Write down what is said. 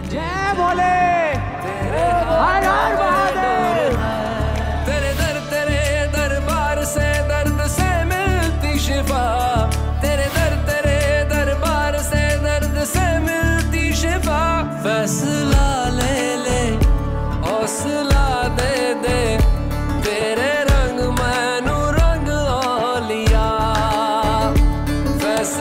जय भोले, हर हर महादेव। तेरे दरबार से दर्द से मिलती शिफा, तेरे दरबार से दर्द से मिलती शिफा। फैसला ले ले, हौसला दे दे,